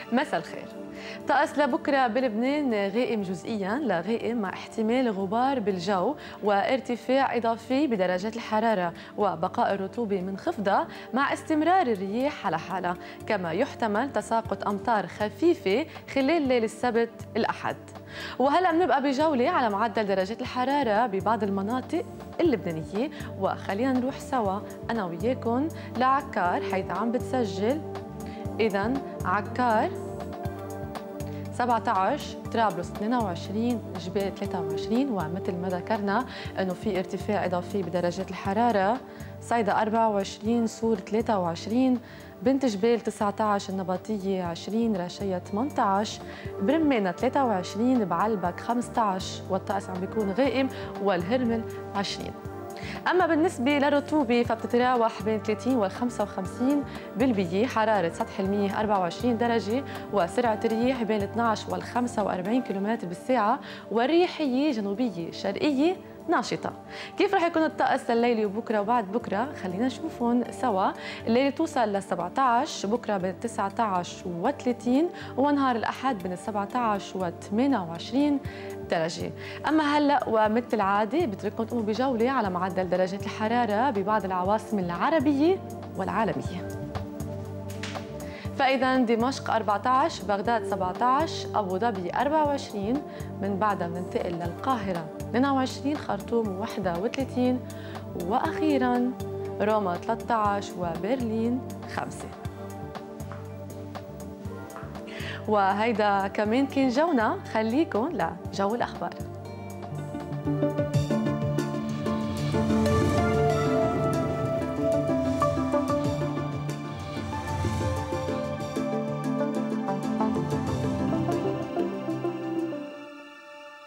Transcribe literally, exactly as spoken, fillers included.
مساء الخير. طقس لبكره بلبنان غائم جزئيا لغائم مع احتمال غبار بالجو وارتفاع اضافي بدرجات الحراره وبقاء الرطوبه منخفضه مع استمرار الرياح على حالها، كما يحتمل تساقط امطار خفيفه خلال ليله السبت الاحد. وهلا بنبقى بجوله على معدل درجات الحراره ببعض المناطق اللبنانيه، وخلينا نروح سوا انا وياكم لعكار حيث عم بتسجل. اذا عكار سبعة عشر، طرابلس اثنين وعشرين، جبال ثلاثة وعشرين، ومثل ما ذكرنا انه في ارتفاع اضافي بدرجات الحراره. صيدا أربعة وعشرين، سور ثلاثة وعشرين، بنت جبال تسعة عشر، النباطيه عشرين، رشيه ثمانية عشر، برمانه ثلاثة وعشرين، بعلبك خمسة عشر والطقس عم بيكون غائم، والهرمل عشرين. أما بالنسبة للرطوبة فبتتراوح بين ثلاثين وال خمسة وخمسين بالمية، حرارة سطح المياه أربعة وعشرين درجة، وسرعة الرياح بين اثنعش وال خمسة وأربعين كيلومتر بالساعة، والريحية جنوبية شرقية ناشطة. كيف رح يكون الطقس الليلي وبكره وبعد بكره؟ خلينا نشوفهم سوا. الليلة توصل ل سبعة عشر، بكره بين تسعة عشر و ثلاثين، ونهار الأحد بين سبعة عشر و ثمانية وعشرين درجة. أما هلا ومثل العادة بترككم تقوموا بجولة على معدل درجات الحرارة ببعض العواصم العربية والعالمية. فإذا دمشق أربعة عشر، بغداد سبعة عشر، أبو ظبي أربعة وعشرين، من بعدها بننتقل للقاهرة اثنين وعشرين، خرطوم واحد وثلاثين، وأخيرا روما ثلاثة عشر وبرلين خمسة. وهيدا كمان كان جونا، خليكن لجو الأخبار.